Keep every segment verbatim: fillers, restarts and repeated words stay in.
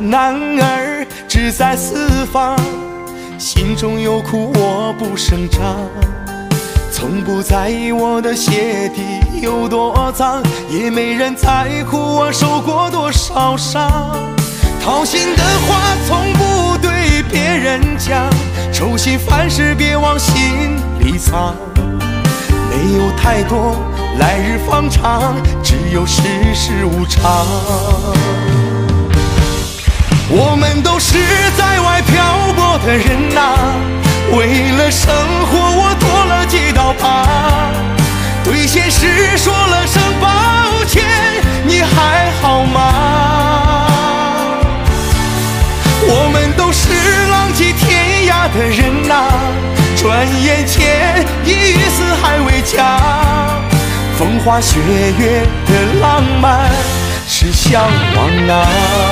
男儿志在四方，心中有苦我不声张，从不在意我的鞋底有多脏，也没人在乎我受过多少伤。掏心的话从不对别人讲，愁心烦事别往心里藏。没有太多来日方长，只有世事无常。我们都是在外漂泊的人呐、啊，为了生活我多了几道疤，对现实说了声抱歉，你还好吗？我们都是浪迹天涯的人呐、啊，转眼间已与四海为家，风花雪月的浪漫是向往啊。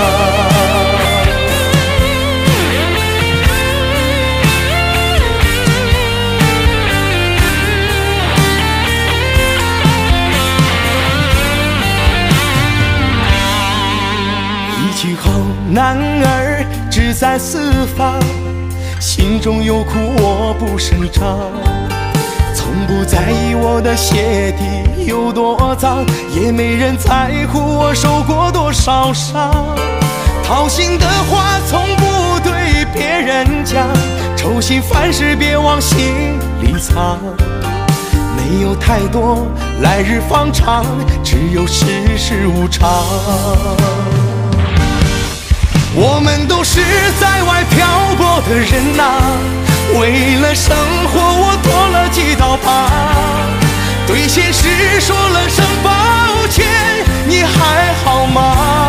一句好男儿志在四方，心中有苦我不声张，从不在意我的鞋底有多脏，也没人在乎我受过多少伤。掏心的话从不对别人讲，愁心烦事别往心里藏。没有太多来日方长，只有世事无常。我们都是在外漂泊的人呐、啊，为了生活我多了几道疤，对现实说了声抱歉，你还好吗？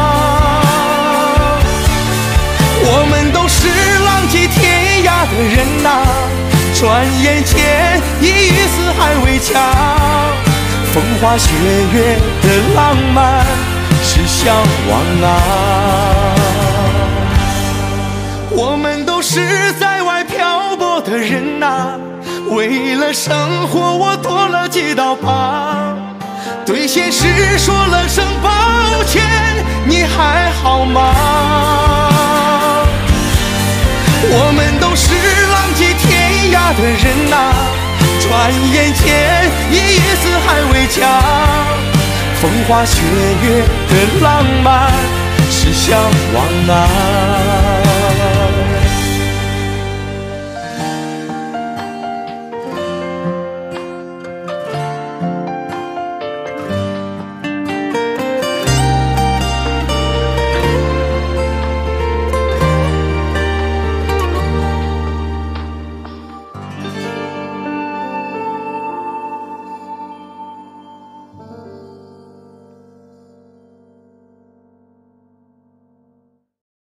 我们都是浪迹天涯的人呐、啊，转眼间已与四海为家，风花雪月的浪漫是向往啊。我们都是在外漂泊的人呐、啊，为了生活我多了几道疤，对现实说了声抱歉，你还好吗？我们都是浪迹天涯的人呐、啊，转眼间已与四海为家，风花雪月的浪漫是向往啊。